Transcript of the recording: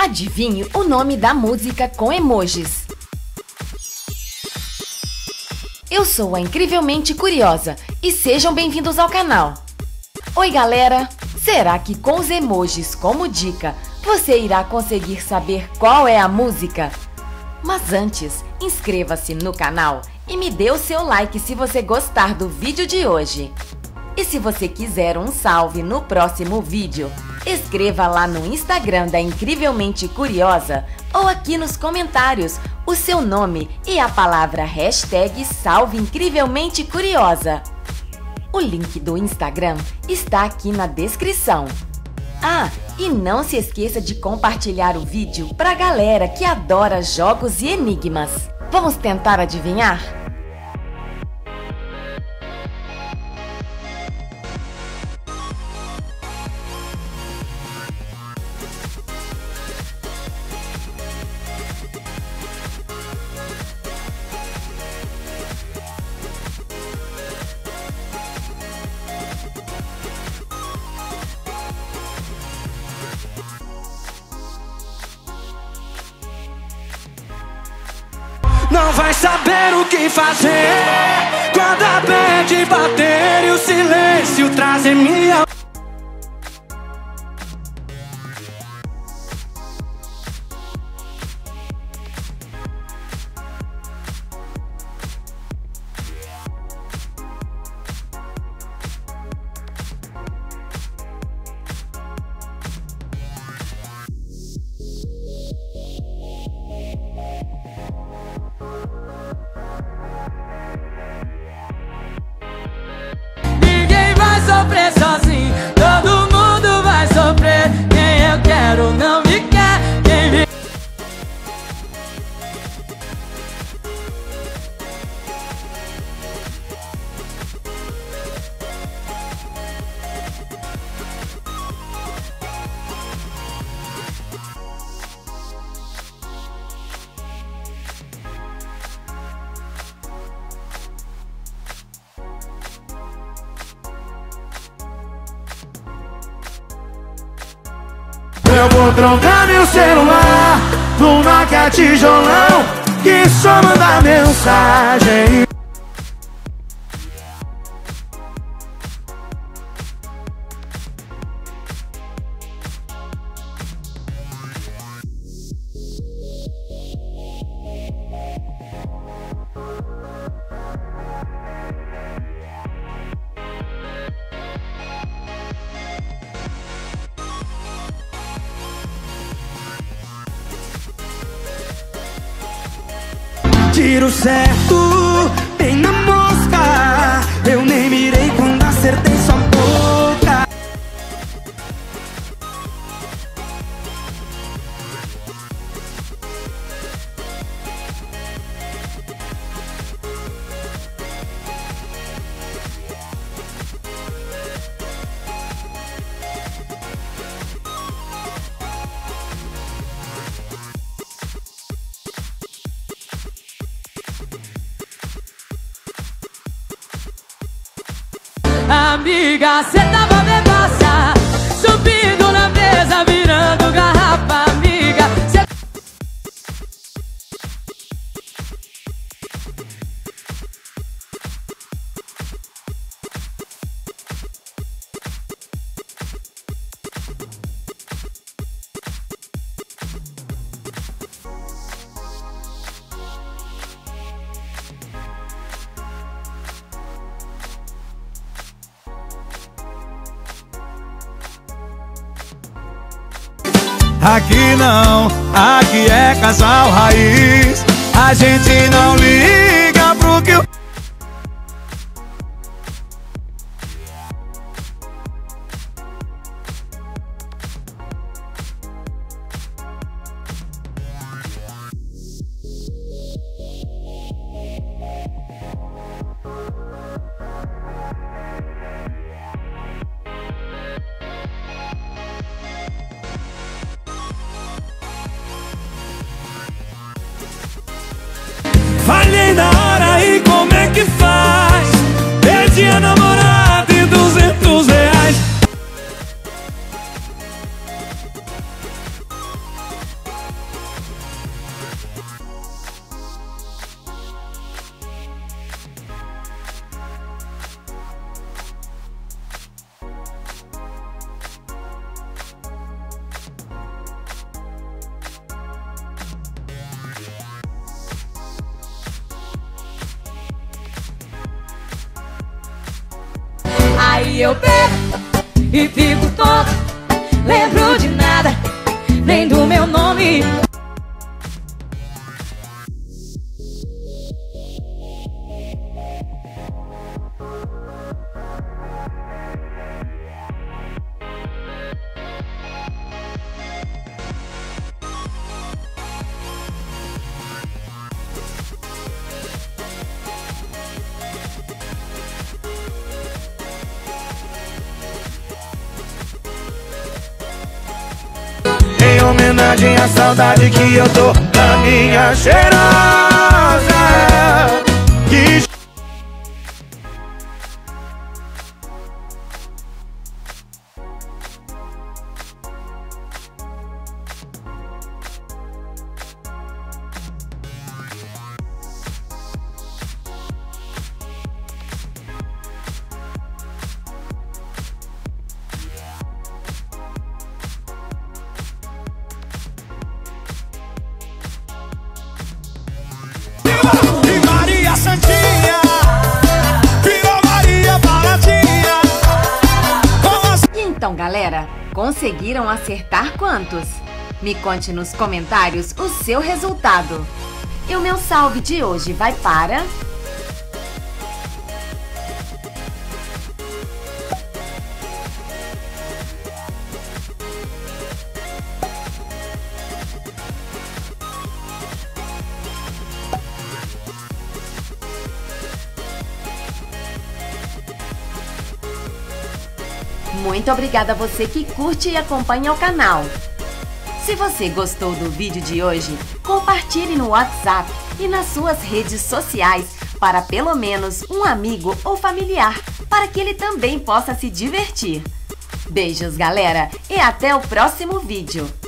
Adivinhe o nome da música com emojis. Eu sou a Incrivelmente Curiosa e sejam bem-vindos ao canal. Oi galera, será que com os emojis como dica você irá conseguir saber qual é a música? Mas antes, inscreva-se no canal e me dê o seu like se você gostar do vídeo de hoje. E se você quiser um salve no próximo vídeo, escreva lá no Instagram da Incrivelmente Curiosa ou aqui nos comentários o seu nome e a palavra #Salve Incrivelmente Curiosa. O link do Instagram está aqui na descrição. Ah, e não se esqueça de compartilhar o vídeo pra galera que adora jogos e enigmas. Vamos tentar adivinhar? Não vai saber o que fazer quando a bad bater e o silêncio trazer minha... Sofrer sozinho, todo mundo vai sofrer. Quem eu quero não me quer, quem me... Eu vou trocar meu celular no Nokia tijolão que só manda mensagem. Tiro certo, bem na mosca. Eu nem mirei quando acertei sua boca. Amiga, cê tava bebaça, subindo na mesa, virando garrafa, amiga. Aqui não, aqui é casal raiz. A gente não liga pro que o... Falhei na hora e comecei Aí eu bebo e fico tonto, lembro de nada, nem do meu nome. Em homenagem à saudade que eu dou da minha cheirosa que... E Maria Santinha virou Maria Baratinha. E então, galera, conseguiram acertar quantos? Me conte nos comentários o seu resultado. E o meu salve de hoje vai para... Muito obrigada a você que curte e acompanha o canal. Se você gostou do vídeo de hoje, compartilhe no WhatsApp e nas suas redes sociais para pelo menos um amigo ou familiar, para que ele também possa se divertir. Beijos, galera, e até o próximo vídeo.